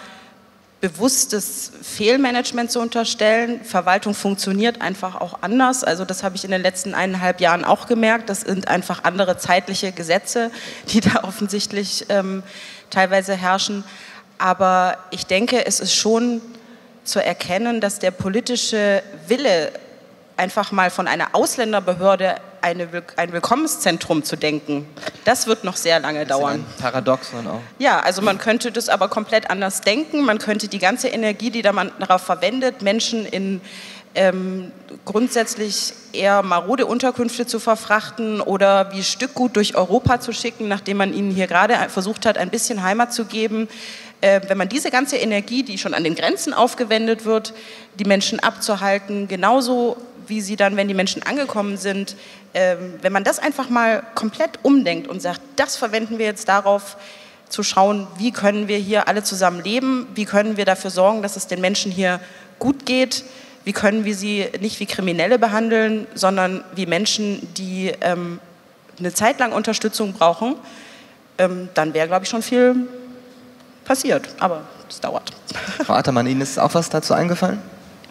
bewusstes Fehlmanagement zu unterstellen. Verwaltung funktioniert einfach auch anders. Also das habe ich in den letzten 1,5 Jahren auch gemerkt. Das sind einfach andere zeitliche Gesetze, die da offensichtlich teilweise herrschen. Aber ich denke, es ist schon zu erkennen, dass der politische Wille, einfach mal von einer Ausländerbehörde ein Willkommenszentrum zu denken, das wird noch sehr lange dauern. Ein Paradoxon auch. Ja, also man könnte das aber komplett anders denken. Man könnte die ganze Energie, die man darauf verwendet, Menschen in grundsätzlich eher marode Unterkünfte zu verfrachten oder wie Stückgut durch Europa zu schicken, nachdem man ihnen hier gerade versucht hat, ein bisschen Heimat zu geben. Wenn man diese ganze Energie, die schon an den Grenzen aufgewendet wird, die Menschen abzuhalten, genauso wie sie dann, wenn die Menschen angekommen sind, wenn man das einfach mal komplett umdenkt und sagt, das verwenden wir jetzt darauf, zu schauen, wie können wir hier alle zusammen leben, wie können wir dafür sorgen, dass es den Menschen hier gut geht, wie können wir sie nicht wie Kriminelle behandeln, sondern wie Menschen, die eine Zeit lang Unterstützung brauchen, dann wäre, glaube ich, schon viel passiert, aber es dauert. Frau Attermann, Ihnen ist auch was dazu eingefallen?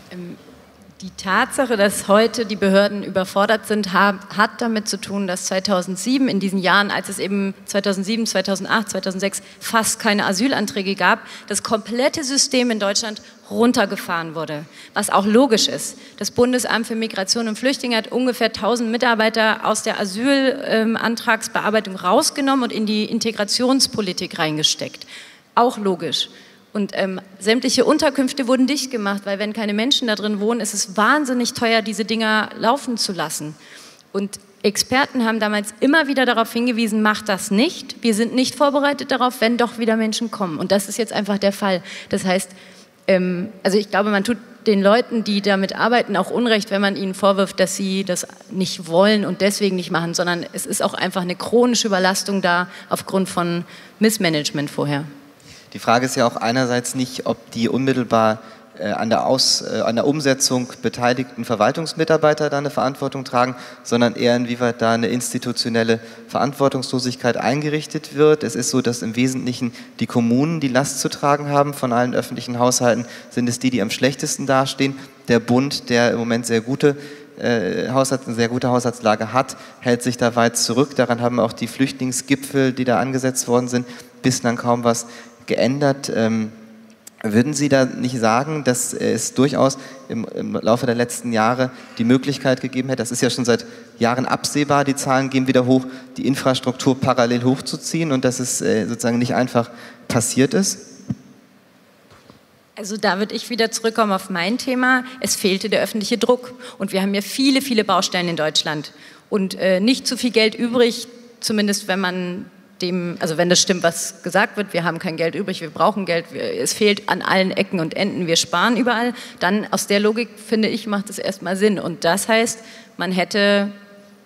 Die Tatsache, dass heute die Behörden überfordert sind, hat damit zu tun, dass 2007, in diesen Jahren, als es eben 2007, 2008, 2006 fast keine Asylanträge gab, das komplette System in Deutschland runtergefahren wurde, was auch logisch ist. Das Bundesamt für Migration und Flüchtlinge hat ungefähr 1000 Mitarbeiter aus der Asylantragsbearbeitung rausgenommen und in die Integrationspolitik reingesteckt. Auch logisch. Und sämtliche Unterkünfte wurden dicht gemacht, weil wenn keine Menschen da drin wohnen, ist es wahnsinnig teuer, diese Dinger laufen zu lassen. Und Experten haben damals immer wieder darauf hingewiesen, macht das nicht. Wir sind nicht vorbereitet darauf, wenn doch wieder Menschen kommen. Und das ist jetzt einfach der Fall. Das heißt, also ich glaube, man tut den Leuten, die damit arbeiten, auch Unrecht, wenn man ihnen vorwirft, dass sie das nicht wollen und deswegen nicht machen, sondern es ist auch einfach eine chronische Überlastung da aufgrund von Missmanagement vorher. Die Frage ist ja auch einerseits nicht, ob die unmittelbar an der Umsetzung beteiligten Verwaltungsmitarbeiter da eine Verantwortung tragen, sondern eher inwieweit da eine institutionelle Verantwortungslosigkeit eingerichtet wird. Es ist so, dass im Wesentlichen die Kommunen die Last zu tragen haben. Von allen öffentlichen Haushalten sind es die am schlechtesten dastehen. Der Bund, der im Moment eine sehr gute Haushaltslage hat, hält sich da weit zurück. Daran haben auch die Flüchtlingsgipfel, die da angesetzt worden sind, bislang kaum was geändert. Würden Sie da nicht sagen, dass es durchaus im Laufe der letzten Jahre die Möglichkeit gegeben hätte, das ist ja schon seit Jahren absehbar, die Zahlen gehen wieder hoch, die Infrastruktur parallel hochzuziehen und dass es sozusagen nicht einfach passiert ist? Also da würde ich wieder zurückkommen auf mein Thema. Es fehlte der öffentliche Druck. Und wir haben ja viele, viele Baustellen in Deutschland. Und nicht zu viel Geld übrig, zumindest wenn man wenn das stimmt, was gesagt wird, wir haben kein Geld übrig, wir brauchen Geld, es fehlt an allen Ecken und Enden, wir sparen überall, dann aus der Logik, finde ich, macht es erstmal Sinn. Und das heißt, man hätte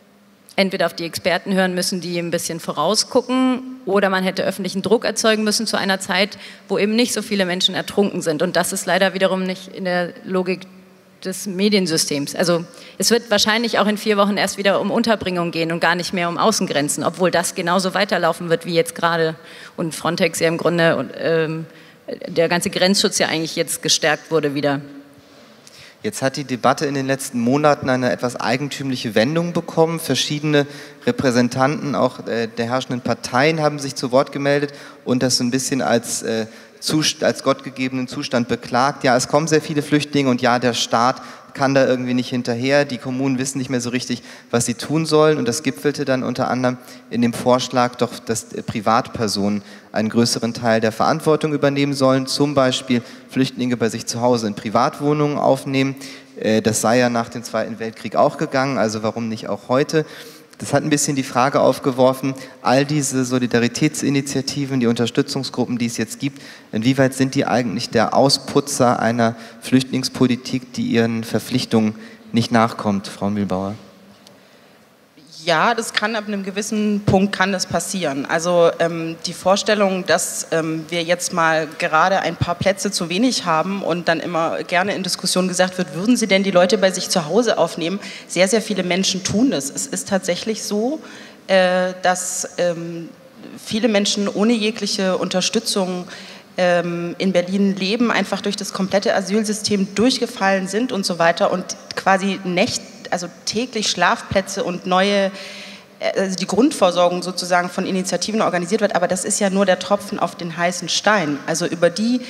entweder auf die Experten hören müssen, die ein bisschen vorausgucken, oder man hätte öffentlichen Druck erzeugen müssen zu einer Zeit, wo eben nicht so viele Menschen ertrunken sind. Und das ist leider wiederum nicht in der Logik des Mediensystems. Also es wird wahrscheinlich auch in 4 Wochen erst wieder um Unterbringung gehen und gar nicht mehr um Außengrenzen, obwohl das genauso weiterlaufen wird wie jetzt gerade und Frontex ja im Grunde und der ganze Grenzschutz ja eigentlich jetzt gestärkt wurde wieder. Jetzt hat die Debatte in den letzten Monaten eine etwas eigentümliche Wendung bekommen. Verschiedene Repräsentanten auch der herrschenden Parteien haben sich zu Wort gemeldet und das so ein bisschen als gottgegebenen Zustand beklagt. Ja, es kommen sehr viele Flüchtlinge und ja, der Staat kann da irgendwie nicht hinterher. Die Kommunen wissen nicht mehr so richtig, was sie tun sollen. Und das gipfelte dann unter anderem in dem Vorschlag, doch, dass Privatpersonen einen größeren Teil der Verantwortung übernehmen sollen. Zum Beispiel Flüchtlinge bei sich zu Hause in Privatwohnungen aufnehmen. Das sei ja nach dem Zweiten Weltkrieg auch gegangen, also warum nicht auch heute? Das hat ein bisschen die Frage aufgeworfen, all diese Solidaritätsinitiativen, die Unterstützungsgruppen, die es jetzt gibt, inwieweit sind die eigentlich der Ausputzer einer Flüchtlingspolitik, die ihren Verpflichtungen nicht nachkommt, Frau Mühlbauer? Ja, das kann ab einem gewissen Punkt kann das passieren. Also die Vorstellung, dass wir jetzt mal gerade ein paar Plätze zu wenig haben und dann immer gerne in Diskussionen gesagt wird, würden Sie denn die Leute bei sich zu Hause aufnehmen? Sehr, sehr viele Menschen tun das. Es ist tatsächlich so, dass viele Menschen ohne jegliche Unterstützung in Berlin leben, einfach durch das komplette Asylsystem durchgefallen sind und so weiter und quasi also täglich Schlafplätze und neue, also die Grundversorgung sozusagen von Initiativen organisiert wird, aber das ist ja nur der Tropfen auf den heißen Stein. Also über die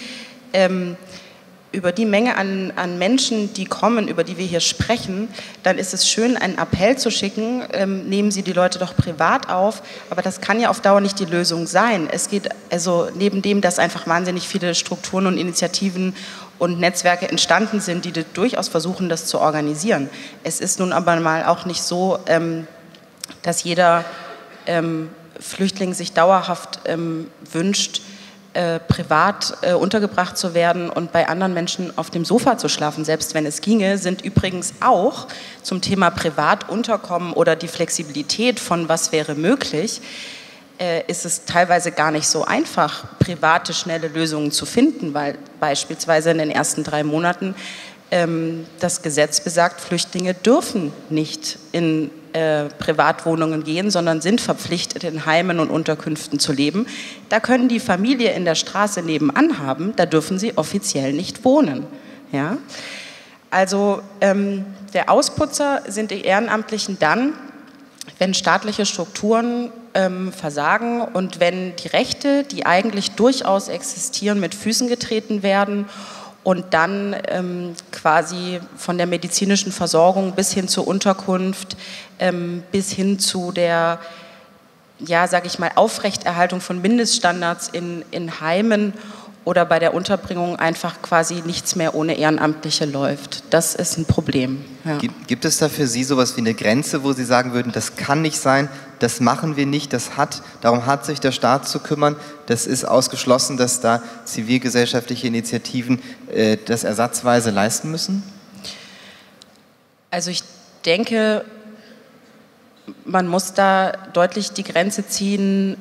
Menge an Menschen, die kommen, über die wir hier sprechen, dann ist es schön, einen Appell zu schicken, nehmen Sie die Leute doch privat auf, aber das kann ja auf Dauer nicht die Lösung sein. Es geht also neben dem, dass einfach wahnsinnig viele Strukturen und Initiativen und Netzwerke entstanden sind, die durchaus versuchen, das zu organisieren. Es ist nun aber mal auch nicht so, dass jeder Flüchtling sich dauerhaft wünscht, privat untergebracht zu werden und bei anderen Menschen auf dem Sofa zu schlafen, selbst wenn es ginge, sind übrigens auch zum Thema Privatunterkommen oder die Flexibilität von was wäre möglich, ist es teilweise gar nicht so einfach, private, schnelle Lösungen zu finden, weil beispielsweise in den ersten 3 Monaten das Gesetz besagt, Flüchtlinge dürfen nicht in Privatwohnungen gehen, sondern sind verpflichtet, in Heimen und Unterkünften zu leben. Da können die Familie in der Straße nebenan haben, da dürfen sie offiziell nicht wohnen. Ja? Also der Ausputzer sind die Ehrenamtlichen dann, wenn staatliche Strukturen versagen und wenn die Rechte, die eigentlich durchaus existieren, mit Füßen getreten werden und dann quasi von der medizinischen Versorgung bis hin zur Unterkunft, bis hin zu der, ja, sage ich mal, Aufrechterhaltung von Mindeststandards in Heimen oder bei der Unterbringung einfach quasi nichts mehr ohne Ehrenamtliche läuft. Das ist ein Problem. Ja. Gibt es da für Sie sowas wie eine Grenze, wo Sie sagen würden, das kann nicht sein, das machen wir nicht, darum hat sich der Staat zu kümmern, das ist ausgeschlossen, dass da zivilgesellschaftliche Initiativen das ersatzweise leisten müssen? Also ich denke, man muss da deutlich die Grenze ziehen,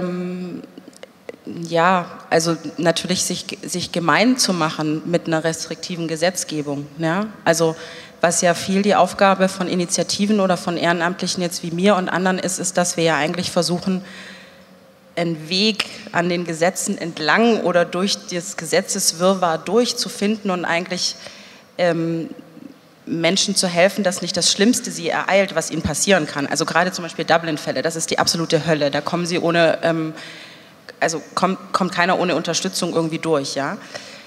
ja, also natürlich sich gemein zu machen mit einer restriktiven Gesetzgebung. Ja? Also was ja viel die Aufgabe von Initiativen oder von Ehrenamtlichen jetzt wie mir und anderen ist, dass wir ja eigentlich versuchen, einen Weg an den Gesetzen entlang oder durch das Gesetzeswirrwarr durchzufinden und eigentlich Menschen zu helfen, dass nicht das Schlimmste sie ereilt, was ihnen passieren kann. Also gerade zum Beispiel Dublin-Fälle, das ist die absolute Hölle. Da kommen sie ohne... Also kommt keiner ohne Unterstützung irgendwie durch, ja.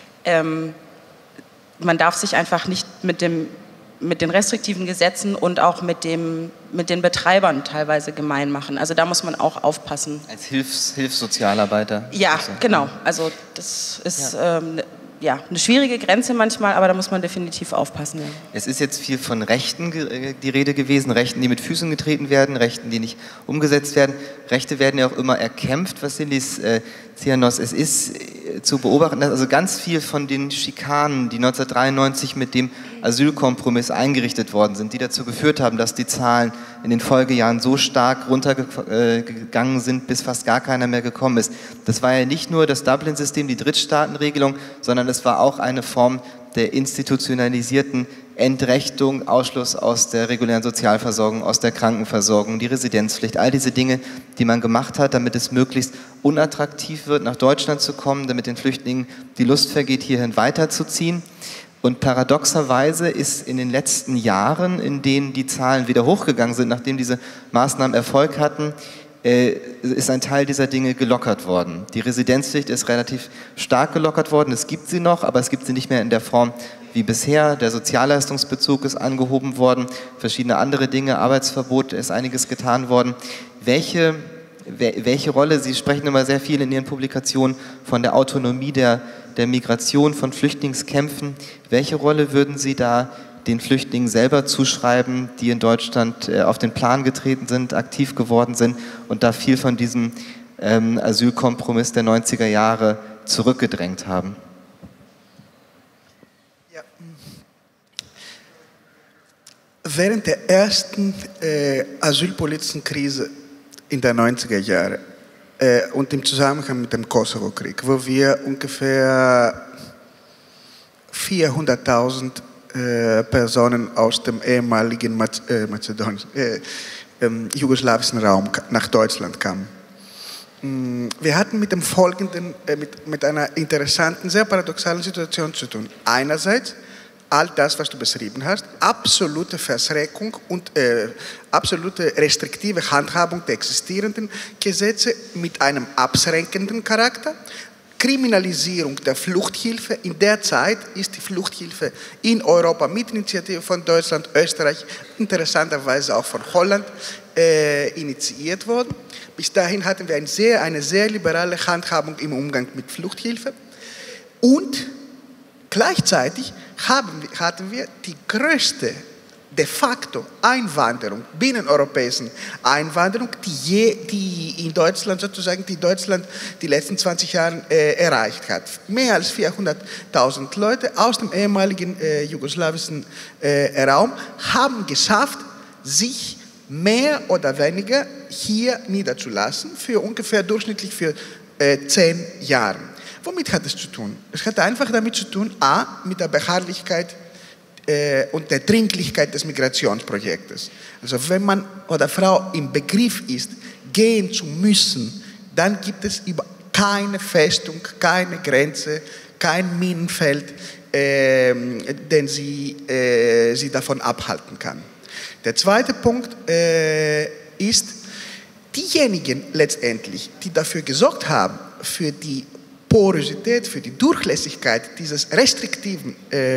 Man darf sich einfach nicht mit den restriktiven Gesetzen und auch mit den Betreibern teilweise gemein machen. Also da muss man auch aufpassen. Als Hilfssozialarbeiter? Ja, genau. Also das ist ja, eine schwierige Grenze manchmal, aber da muss man definitiv aufpassen. Ja. Es ist jetzt viel von Rechten die Rede gewesen, Rechten, die mit Füßen getreten werden, Rechten, die nicht umgesetzt werden. Rechte werden ja auch immer erkämpft, Vassilis Tsianos. Es ist zu beobachten, dass also ganz viel von den Schikanen, die 1993 mit dem Asylkompromiss eingerichtet worden sind, die dazu geführt haben, dass die Zahlen in den Folgejahren so stark runtergegangen sind, bis fast gar keiner mehr gekommen ist. Das war ja nicht nur das Dublin-System, die Drittstaatenregelung, sondern es war auch eine Form der institutionalisierten Entrechtung, Ausschluss aus der regulären Sozialversorgung, aus der Krankenversorgung, die Residenzpflicht, all diese Dinge, die man gemacht hat, damit es möglichst unattraktiv wird, nach Deutschland zu kommen, damit den Flüchtlingen die Lust vergeht, hierhin weiterzuziehen. Und paradoxerweise ist in den letzten Jahren, in denen die Zahlen wieder hochgegangen sind, nachdem diese Maßnahmen Erfolg hatten, ist ein Teil dieser Dinge gelockert worden. Die Residenzpflicht ist relativ stark gelockert worden, es gibt sie noch, aber es gibt sie nicht mehr in der Form wie bisher. Der Sozialleistungsbezug ist angehoben worden, verschiedene andere Dinge, Arbeitsverbot, ist einiges getan worden. Welche Rolle, Sie sprechen immer sehr viel in Ihren Publikationen von der Autonomie der Migration, von Flüchtlingskämpfen, welche Rolle würden Sie da den Flüchtlingen selber zuschreiben, die in Deutschland auf den Plan getreten sind, aktiv geworden sind und da viel von diesem Asylkompromiss der 90er Jahre zurückgedrängt haben? Ja. Während der ersten asylpolitischen Krise in den 90er Jahren und im Zusammenhang mit dem Kosovo-Krieg, wo wir ungefähr 400.000 Personen aus dem ehemaligen jugoslawischen Raum nach Deutschland kamen. Wir hatten mit dem folgenden, mit einer interessanten, sehr paradoxalen Situation zu tun. Einerseits all das, was du beschrieben hast, absolute Verschränkung und absolute restriktive Handhabung der existierenden Gesetze mit einem abschränkenden Charakter. Kriminalisierung der Fluchthilfe. In der Zeit ist die Fluchthilfe in Europa mit Initiative von Deutschland, Österreich, interessanterweise auch von Holland initiiert worden. Bis dahin hatten wir eine sehr liberale Handhabung im Umgang mit Fluchthilfe. Und gleichzeitig hatten wir die größte de facto Einwanderung, binneneuropäischen Einwanderung, die in Deutschland sozusagen, die Deutschland die letzten 20 Jahre erreicht hat. Mehr als 400.000 Leute aus dem ehemaligen jugoslawischen Raum haben geschafft, sich mehr oder weniger hier niederzulassen, für ungefähr durchschnittlich für 10 Jahre. Womit hat es zu tun? Es hat einfach damit zu tun, a, mit der Beharrlichkeit und der Dringlichkeit des Migrationsprojektes. Also wenn man oder Frau im Begriff ist, gehen zu müssen, dann gibt es keine Festung, keine Grenze, kein Minenfeld, den sie davon abhalten kann. Der zweite Punkt ist, diejenigen letztendlich, die dafür gesorgt haben, für die Porosität, für die Durchlässigkeit dieses restriktiven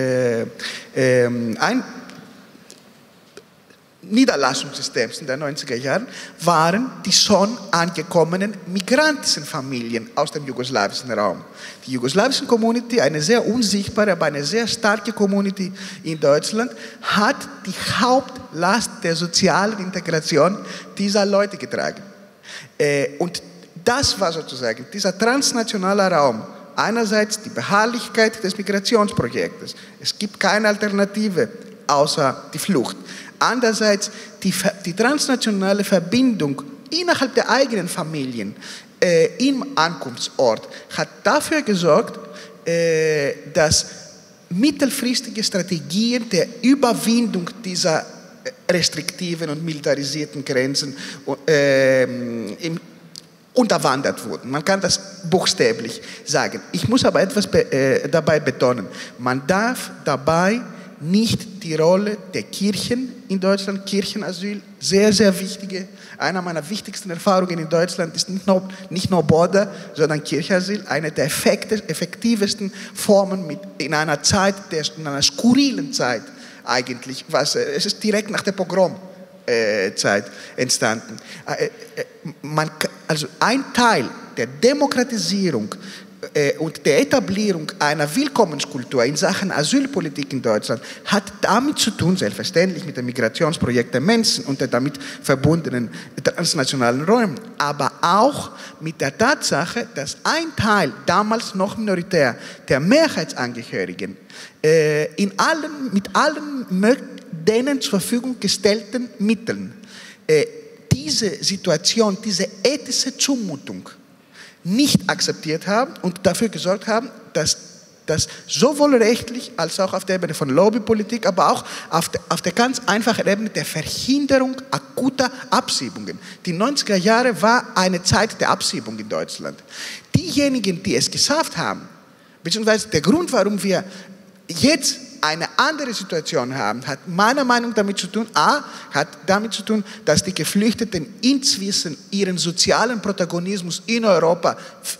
Niederlassungssystems in den 90er Jahren, waren die schon angekommenen migrantischen Familien aus dem jugoslawischen Raum. Die jugoslawische Community, eine sehr unsichtbare, aber eine sehr starke Community in Deutschland, hat die Hauptlast der sozialen Integration dieser Leute getragen. Und das war sozusagen dieser transnationale Raum. Einerseits die Beharrlichkeit des Migrationsprojektes. Es gibt keine Alternative außer die Flucht. Andererseits die transnationale Verbindung innerhalb der eigenen Familien im Ankunftsort hat dafür gesorgt, dass mittelfristige Strategien der Überwindung dieser restriktiven und militarisierten Grenzen unterwandert wurden. Man kann das buchstäblich sagen. Ich muss aber etwas dabei betonen. Man darf dabei nicht die Rolle der Kirchen in Deutschland, Kirchenasyl, sehr, sehr wichtige, eine meiner wichtigsten Erfahrungen in Deutschland ist nicht nur Border, sondern Kirchenasyl, eine der effektivsten Formen in einer skurrilen Zeit eigentlich, es ist direkt nach der Pogromzeit entstanden. Also ein Teil der Demokratisierung und der Etablierung einer Willkommenskultur in Sachen Asylpolitik in Deutschland hat damit zu tun, selbstverständlich mit dem Migrationsprojekt der Menschen und der damit verbundenen transnationalen Räumen, aber auch mit der Tatsache, dass ein Teil, damals noch minoritär, der Mehrheitsangehörigen mit allen denen zur Verfügung gestellten Mitteln diese Situation, diese ethische Zumutung nicht akzeptiert haben und dafür gesorgt haben, dass sowohl rechtlich als auch auf der Ebene von Lobbypolitik, aber auch auf der ganz einfachen Ebene der Verhinderung akuter Abschiebungen. Die 90er Jahre war eine Zeit der Abschiebung in Deutschland. Diejenigen, die es geschafft haben, beziehungsweise der Grund, warum wir jetzt eine andere Situation haben, hat meiner Meinung nach damit zu tun, dass die Geflüchteten inzwischen ihren sozialen Protagonismus in Europa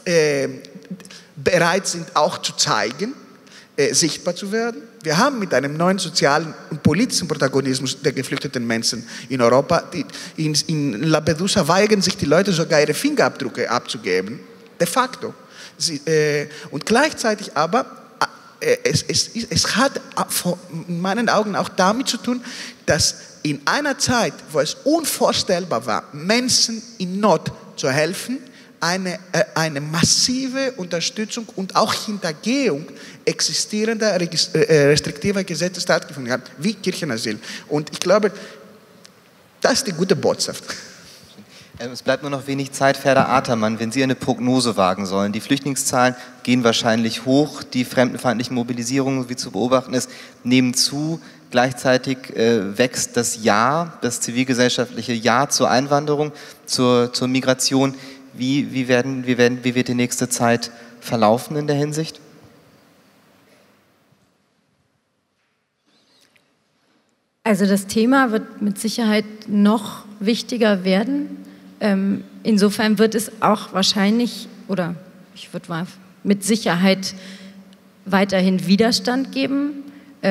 bereit sind, auch zu zeigen, sichtbar zu werden. Wir haben mit einem neuen sozialen und politischen Protagonismus der geflüchteten Menschen in Europa, in Lampedusa weigern sich die Leute sogar ihre Fingerabdrücke abzugeben, de facto. Und gleichzeitig aber es hat in meinen Augen auch damit zu tun, dass in einer Zeit, wo es unvorstellbar war, Menschen in Not zu helfen, eine massive Unterstützung und auch Hintergehung existierender restriktiver Gesetze stattgefunden hat, wie Kirchenasyl. Und ich glaube, das ist die gute Botschaft. Es bleibt nur noch wenig Zeit, Ferda Atermann, wenn Sie eine Prognose wagen sollen. Die Flüchtlingszahlen gehen wahrscheinlich hoch, die fremdenfeindlichen Mobilisierungen, wie zu beobachten ist, nehmen zu. Gleichzeitig wächst das zivilgesellschaftliche Ja zur Einwanderung, zur Migration. Wie wird die nächste Zeit verlaufen in der Hinsicht? Also das Thema wird mit Sicherheit noch wichtiger werden. Insofern wird es auch wahrscheinlich, oder ich würde mal mit Sicherheit weiterhin Widerstand geben.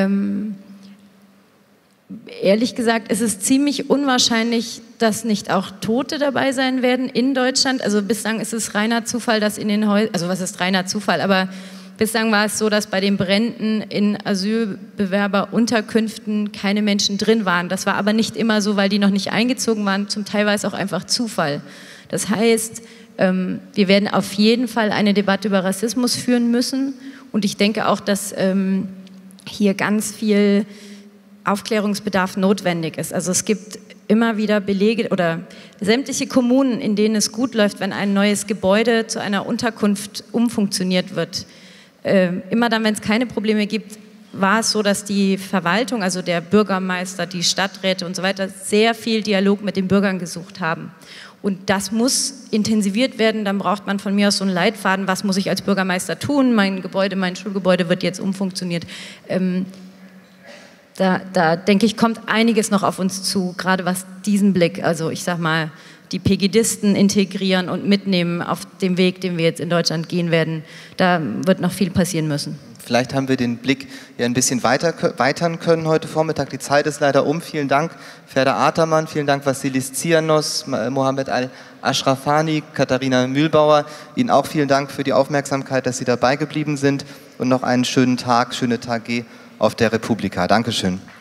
Ehrlich gesagt, es ist ziemlich unwahrscheinlich, dass nicht auch Tote dabei sein werden in Deutschland. Also bislang ist es reiner Zufall, dass in den Häusern, also was ist reiner Zufall, aber bislang war es so, dass bei den Bränden in Asylbewerberunterkünften keine Menschen drin waren. Das war aber nicht immer so, weil die noch nicht eingezogen waren. Zum Teil war es auch einfach Zufall. Das heißt, wir werden auf jeden Fall eine Debatte über Rassismus führen müssen. Und ich denke auch, dass hier ganz viel Aufklärungsbedarf notwendig ist. Also es gibt immer wieder Belege oder sämtliche Kommunen, in denen es gut läuft, wenn ein neues Gebäude zu einer Unterkunft umfunktioniert wird. Immer dann, wenn es keine Probleme gibt, war es so, dass die Verwaltung, also der Bürgermeister, die Stadträte und so weiter, sehr viel Dialog mit den Bürgern gesucht haben. Und das muss intensiviert werden, dann braucht man von mir aus so einen Leitfaden, was muss ich als Bürgermeister tun, mein Schulgebäude wird jetzt umfunktioniert. Da denke ich, kommt einiges noch auf uns zu, gerade was diesen Blick, also ich sag mal, die Pegidisten integrieren und mitnehmen auf dem Weg, den wir jetzt in Deutschland gehen werden. Da wird noch viel passieren müssen. Vielleicht haben wir den Blick ja ein bisschen weitern können heute Vormittag. Die Zeit ist leider um. Vielen Dank, Ferda Atermann. Vielen Dank, Vassilis Tsianos, Mohammed Al-Ashrafani, Katharina Mühlbauer. Ihnen auch vielen Dank für die Aufmerksamkeit, dass Sie dabei geblieben sind. Und noch einen schönen Tag, schöne Tage auf der Republika. Dankeschön.